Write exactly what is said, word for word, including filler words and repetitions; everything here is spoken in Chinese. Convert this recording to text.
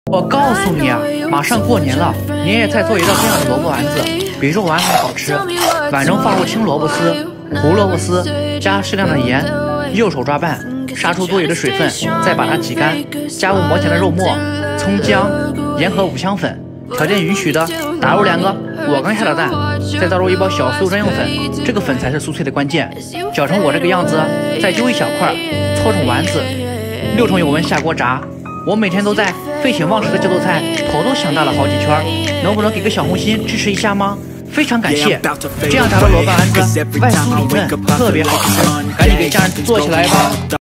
我告诉你啊，马上过年了，年夜菜做一道这样的萝卜丸子，比肉丸还好吃。碗中放入青萝卜丝、胡萝卜丝，加适量的盐，右手抓拌，杀出多余的水分，再把它挤干。加入磨前的肉末、葱姜、盐和五香粉，条件允许的打入两个我刚下的蛋，再倒入一包小酥专用粉，这个粉才是酥脆的关键。搅成我这个样子，再揪一小块，搓成丸子。六重油温下锅炸。我每天都在废寝忘食的节奏菜，头都想大了好几圈，能不能给个小红心支持一下吗？非常感谢！这样炸的萝卜丸子外酥里嫩，特别好吃，赶紧给家人做起来吧！